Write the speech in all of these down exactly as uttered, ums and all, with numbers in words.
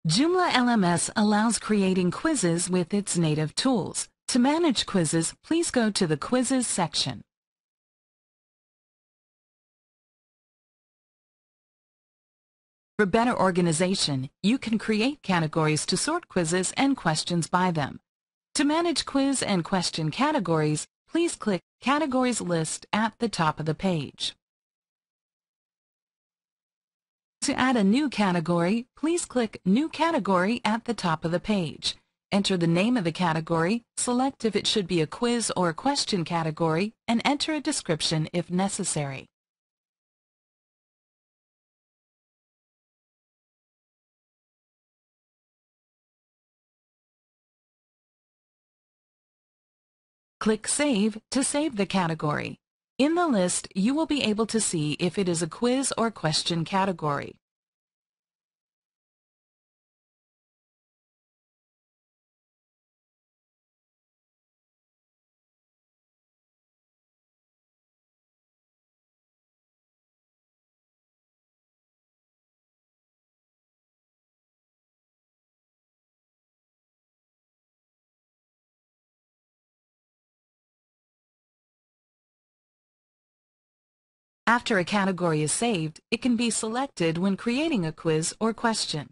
JoomlaLMS allows creating quizzes with its native tools. To manage quizzes, please go to the Quizzes section. For better organization, you can create categories to sort quizzes and questions by them. To manage quiz and question categories, please click Categories List at the top of the page. To add a new category, please click New Category at the top of the page. Enter the name of the category, select if it should be a quiz or question category, and enter a description if necessary. Click Save to save the category. In the list, you will be able to see if it is a quiz or question category. After a category is saved, it can be selected when creating a quiz or question.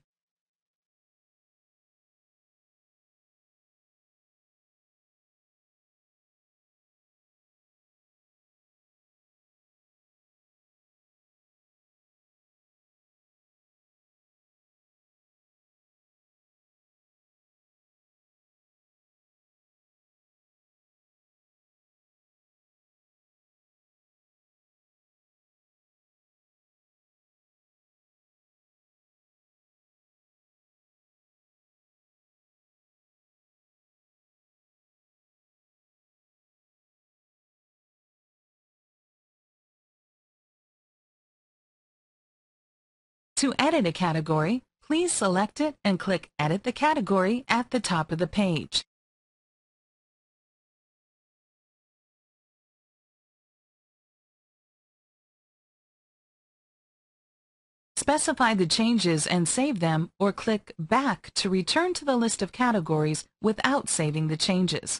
To edit a category, please select it and click Edit the Category at the top of the page. Specify the changes and save them, or click Back to return to the list of categories without saving the changes.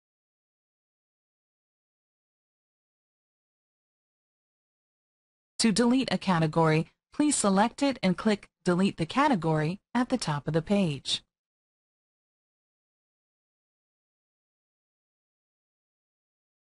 To delete a category, please select it and click Delete the Category at the top of the page.